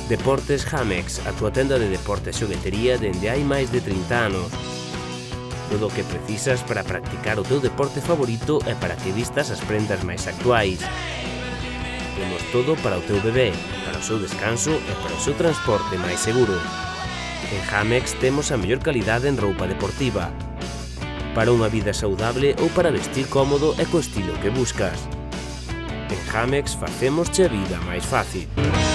Deportes Jamex, a túa tenda de deporte e xoguetería dende hai máis de 30 anos. Todo o que precisas para practicar o teu deporte favorito e para que vistas as prendas máis actuais. Temos todo para o teu bebé, para o seu descanso e para o seu transporte máis seguro. En Jamex temos a mellor calidade en roupa deportiva, para unha vida saudable ou para vestir cómodo e co estilo que buscas. En Jamex facémosche a vida máis fácil.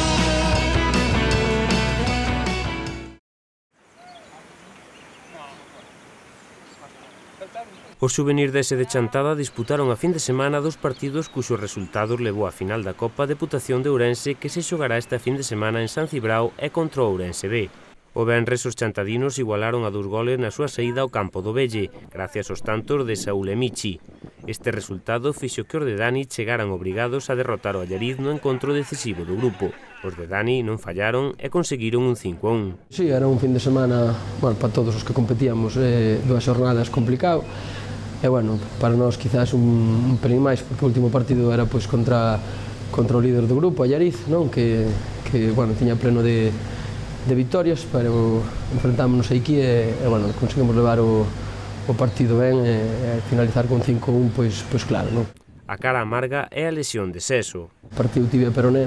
Os xuvenís de Ese de Chantada disputaron a fin de semana dos partidos cuxos resultados levou á final da Copa Deputación de Ourense que se xogará esta fin de semana en San Cibrao e contra o Ourense B. O venres os chantadinos igualaron a 2 goles na súa saída ao campo do Velle, gracias aos tantos de Saúl e Michi. Este resultado fixo que os de Dani chegaran obrigados a derrotar o Allariz no encontro decisivo do grupo. Os de Dani non fallaron e conseguiron un 5-1. Sí, era un fin de semana, bueno, para todos os que competíamos, 2 xornadas complicado. E, bueno, para nós quizás un pelín máis, porque o último partido era pois contra o líder do grupo, Allariz, non? Que bueno, tiña pleno de vitorias, pero enfrentámonos aquí e bueno, conseguimos levar o partido ben e finalizar con 5-1, pois claro, non? A cara amarga é a lesión de Seso. O partido tibia peroné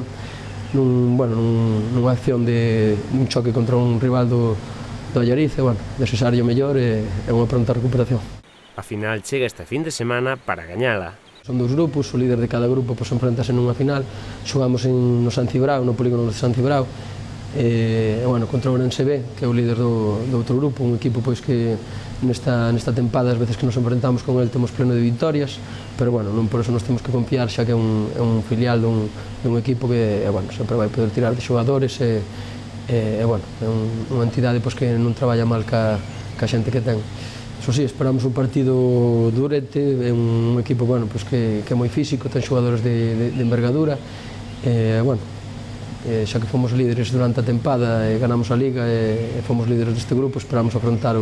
nunha acción de un choque contra un rival do Allariz, e, bueno, desexarlle o mellor e unha pronta recuperación. A final chega este fin de semana para gañala. Son 2 grupos, o líder de cada grupo pois enfrentase nunha final. Xogamos no San Cibrao, no polígono de San Cibrao, e, bueno, contra o Ourense B, que é o líder do outro grupo, un equipo pois que nesta tempada, as veces que nos enfrentamos con el, temos pleno de vitorias, pero, bueno, non por eso nos temos que confiar, xa que é un filial dun equipo que, bueno, sempre vai poder tirar de xogadores e bueno, é unha entidade pois que non traballa mal ca xente que ten. Eso sí, esperamos un partido durete, é un equipo, bueno, pois que é moi físico, ten xogadores de envergadura, e, bueno, xa que fomos líderes durante a tempada e ganamos a Liga e fomos líderes deste grupo, esperamos afrontar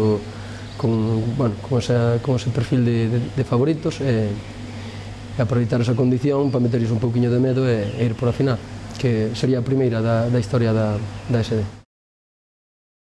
con ese perfil de favoritos e aproveitar esa condición para meterles un pouquiño de medo e ir por a final, que sería a primeira da historia da SD.